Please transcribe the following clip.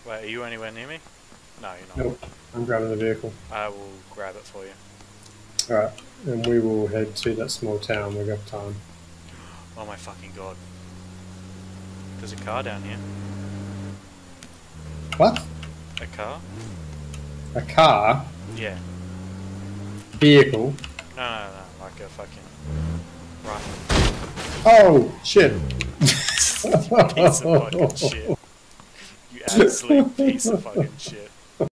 Wait, are you anywhere near me? No, you're not. Nope. I'm grabbing the vehicle. I will grab it for you. Alright, and we will head to that small town. We've got time. Oh my fucking god. There's a car down here. What? A car? A car? Yeah. Vehicle? No, like a fucking rifle. Oh, shit. Piece of fucking shit. You absolute piece of fucking shit.